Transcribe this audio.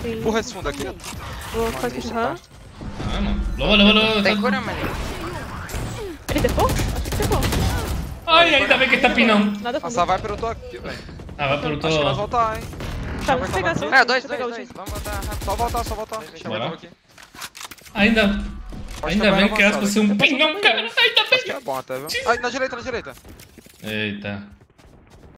Empurra esse fundo aqui. Vou fazer isso. Ah, mano. Lova. Tem cura, mano. Ele defou? Acho que defou. Ai, ainda bem que ele tá pinão. Nada fundo. Nossa, vai pelo tô aqui, velho. Ah, vai pro Acho que nós outro. voltar, hein. Tá, vamos pegar só. É, dois. Pegar o Vamos voltar rápido. Só voltar. Deixa eu Bora. ver aqui. Ainda Pode bem trabalhar que era pra ser um Eu posso pinhão, acompanhar. cara. Ainda Acho que é bom até, viu? Ai, na direita. bem. Eita.